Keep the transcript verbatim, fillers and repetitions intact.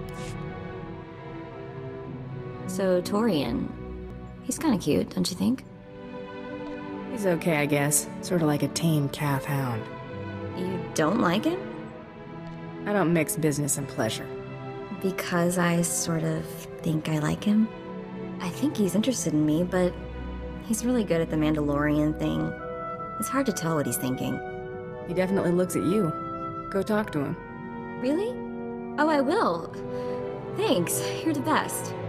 So, Torian, he's kinda cute, don't you think? He's okay, I guess. Sort of like a tame calf hound. You don't like him? I don't mix business and pleasure. Because I sort of think I like him? I think he's interested in me, but he's really good at the Mandalorian thing. It's hard to tell what he's thinking. He definitely looks at you. Go talk to him. Really? Oh, I will. Thanks, you're the best.